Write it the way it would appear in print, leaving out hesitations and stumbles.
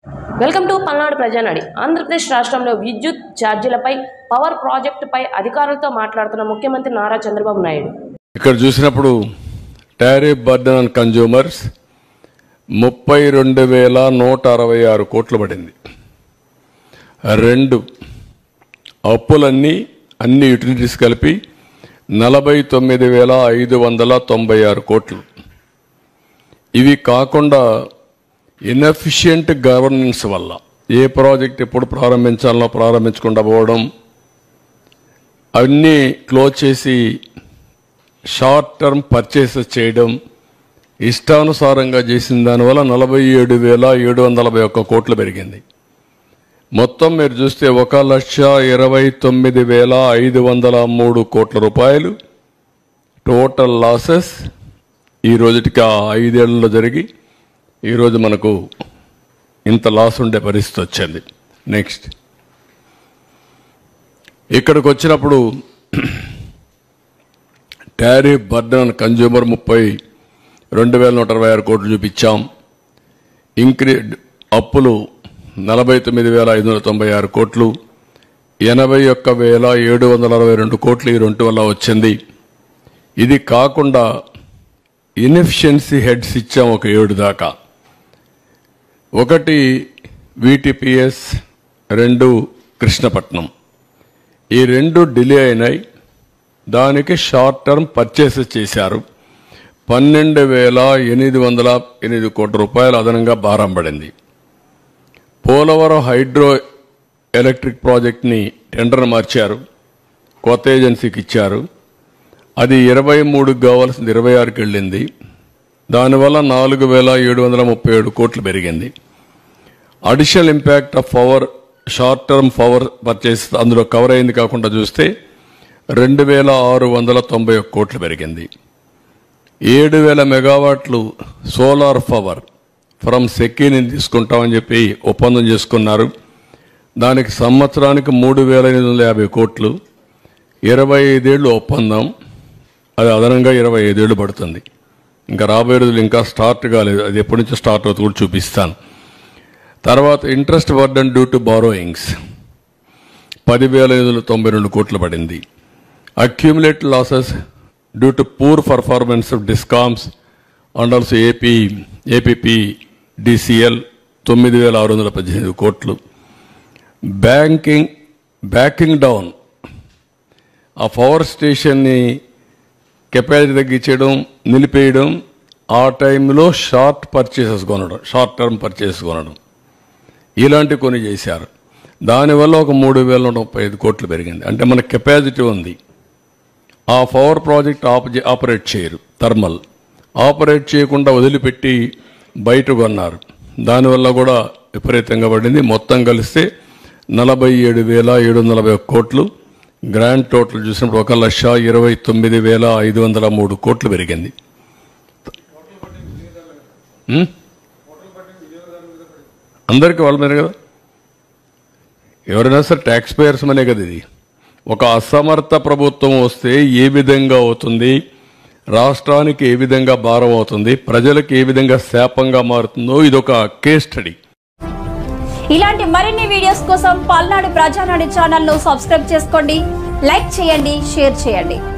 Welcome to Palnadu Prajanadi. Andhra Pradesh రాష్ట్రంలో విద్యుత్ ఛార్జీలపై power ప్రాజెక్టుపై అధికారులతో మాట్లాడుతున్న ముఖ్యమంత్రి నారా చంద్రబాబు నాయుడు. ఇక్కడ చూసినప్పుడు టారిఫ్ బర్డెన్ ఆన్ కన్జ్యూమర్స్ 32,166 కోట్లు పడింది. రెండు అప్పులన్నీ అన్ని యూటిలిటీస్ కలిపి 49,596 కోట్లు. ఇవి కాకుండా ఇన్ఎఫిషియంట్ గవర్నెన్స్ వల్ల ఏ ప్రాజెక్ట్ ఎప్పుడు ప్రారంభించాలనో ప్రారంభించకుండా పోవడం, అవన్నీ క్లోజ్ చేసి షార్ట్ టర్మ్ పర్చేసెస్ చేయడం, ఇష్టానుసారంగా చేసిన దానివల్ల 47,741 కోట్లు పెరిగింది. మొత్తం మీరు చూస్తే 1,29,503 కోట్ల రూపాయలు టోటల్ లాసెస్ ఈ రోజుటికి 5 ఏళ్లలో జరిగి ఈరోజు మనకు ఇంత లాస్ ఉండే పరిస్థితి వచ్చింది. నెక్స్ట్ ఇక్కడికి వచ్చినప్పుడు టారిఫ్ బర్డెన్ ఆన్ కన్జ్యూమర్ 32,166 కోట్లు చూపించాం. అప్పులు 49,596 కోట్లు, 81,762 కోట్లు ఈ రెండు వల్ల వచ్చింది. ఇది కాకుండా ఇన్ఎఫిషియన్సీ హెడ్స్ ఇచ్చాం ఒక 7 దాకా. ఒకటి VTPS, 2 కృష్ణపట్నం. ఈ 2 డిలే అయినాయి. దానికి షార్ట్ టర్మ్ పర్చేసెస్ చేశారు. 12,808 కోట్ల రూపాయలు అదనంగా భారం పడింది. పోలవరం హైడ్రో ఎలక్ట్రిక్ ప్రాజెక్ట్ని టెండర్ మార్చారు, కొత్త ఏజెన్సీకి ఇచ్చారు. అది 23కి కావాల్సింది 26కి వెళ్ళింది. దానివల్ల 4,737 కోట్లు పెరిగింది. Additional impact of power short term power purchase అందులో కవర్ అయింది కాకుండా చూస్తే 2,691 కోట్లు పెరిగింది. 7,000 మెగావాట్లు సోలార్ పవర్ ఫ్రమ్ సెకీని తీసుకుంటామని చెప్పి ఒప్పందం చేసుకున్నారు. దానికి సంవత్సరానికి 3,850 కోట్లు, 25 ఏళ్ళు ఒప్పందం. అది అదనంగా 25 ఏళ్ళు పడుతుంది. ఇంకా రాబోయే రోజులు ఇంకా స్టార్ట్ కాలేదు, అది ఎప్పటి నుంచో స్టార్ట్ అవుతుంది కూడా చూపిస్తాను. తర్వాత interest burden due to borrowings 10,592 కోట్లు పడింది. Accumulated losses due to poor performance of discoms and also APPDCL 9,618 కోట్లు. బ్యాకింగ్ డౌన్ ఆ పవర్ స్టేషన్ని కెపాసిటీ తగ్గించడం, నిలిపేయడం, ఆ టైంలో షార్ట్ టర్మ్ పర్చేసెస్ కొనడం, ఇలాంటి కొన్ని చేశారు. దానివల్ల ఒక 3,035 కోట్లు పెరిగింది. అంటే మన కెపాసిటీ ఉంది, ఆ పవర్ ప్రాజెక్ట్ ఆపరేట్ చేయరు, థర్మల్ ఆపరేట్ చేయకుండా వదిలిపెట్టి బయట కొన్నారు. దానివల్ల కూడా విపరీతంగా పడింది. మొత్తం కలిస్తే 47,740 కోట్లు. గ్రాండ్ టోటల్ చూసినప్పుడు 1,29,503 కోట్లు పెరిగింది. అందరికీ వాళ్ళ మీద కదా, ఎవరైనా సరే ట్యాక్స్ పేయర్స్ మనే కదా. ఇది ఒక అసమర్థ ప్రభుత్వం వస్తే ఏ విధంగా అవుతుంది, రాష్ట్రానికి ఏ విధంగా భారం అవుతుంది, ప్రజలకు ఏ విధంగా శాపంగా మారుతుందో ఇదొక కేస్ స్టడీ. ఇలాంటి మరిన్ని వీడియోస్ కోసం పల్నాడు ప్రజానాడి ఛానల్ ను సబ్స్క్రైబ్ చేసుకోండి, లైక్ చేయండి, షేర్ చేయండి.